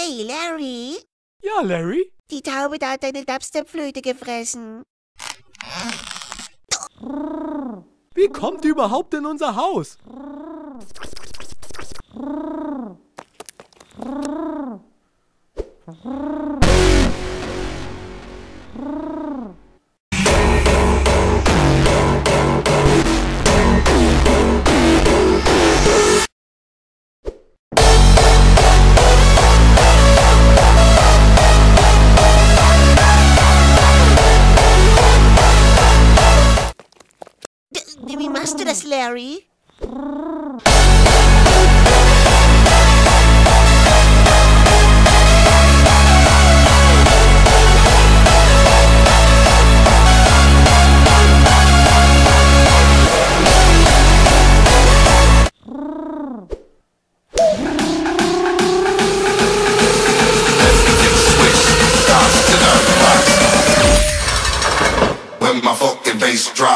Hey, Larry. Ja, Larry? Die Taube da hat deine Dubstep-Flöte gefressen. Wie kommt die überhaupt in unser Haus? Wie machst du das, Larry? When my fucking bass drop.